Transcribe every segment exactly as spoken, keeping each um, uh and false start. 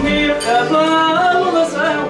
meu cavalo lazão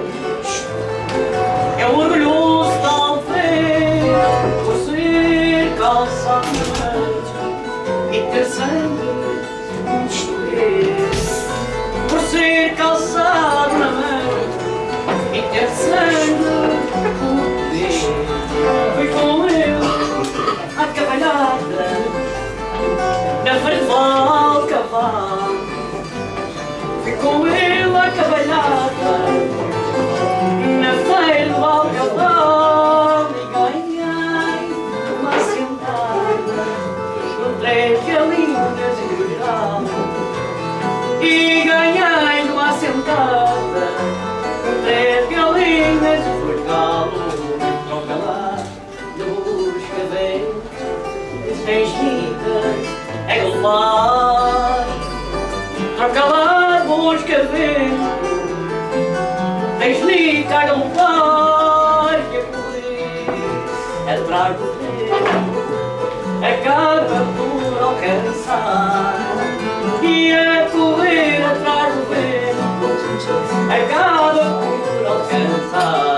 é o orgulhoso da aldeia por ser calçado e ter sangue um destruir, por ser calçado na mão e ter sangue um poder. Fui com ele à cavalhada na Verval Cavalo, fui com ele à cavalhada na Verval Cavalo e ganhei uma sentada com três galinhas em geral, e ganhei uma sentada com três galinhas e foi galo troca lá nos cabelos tens ligas é galopar, troca lá nos cabelos tens liga a galopar e a correr atrás do vento acaba por alcançar, e a correr atrás do vento acaba por alcançar.